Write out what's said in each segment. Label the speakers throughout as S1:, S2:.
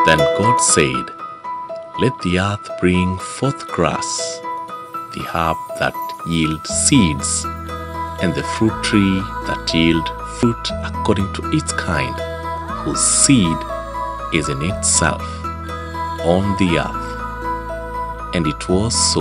S1: Then God said, "Let the earth bring forth grass, the herb that yield seeds, and the fruit tree that yield fruit according to its kind, whose seed is in itself on the earth." And it was so.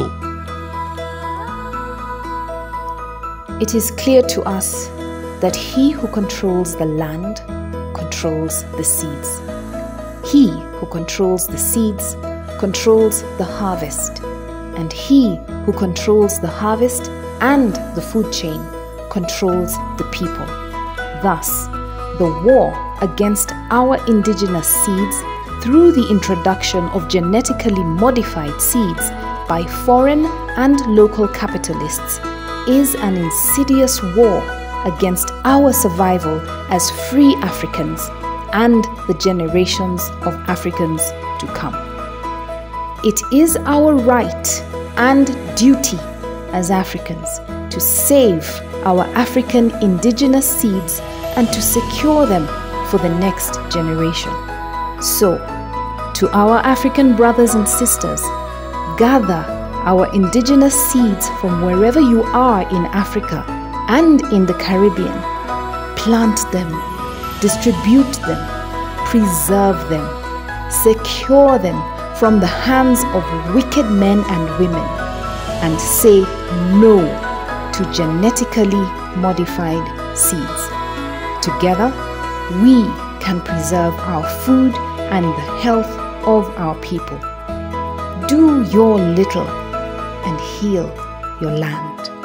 S2: It is clear to us that he who controls the land controls the seeds. He who controls the seeds controls the harvest, and he who controls the harvest and the food chain controls the people. Thus, the war against our indigenous seeds through the introduction of genetically modified seeds by foreign and local capitalists is an insidious war against our survival as free Africans and the generations of Africans to come. It is our right and duty as Africans to save our African indigenous seeds and to secure them for the next generation. So, to our African brothers and sisters, gather our indigenous seeds from wherever you are in Africa and in the Caribbean. Plant them, distribute them, preserve them, secure them from the hands of wicked men and women, and say no to genetically modified seeds. Together, we can preserve our food and the health of our people. Do your little and heal your land.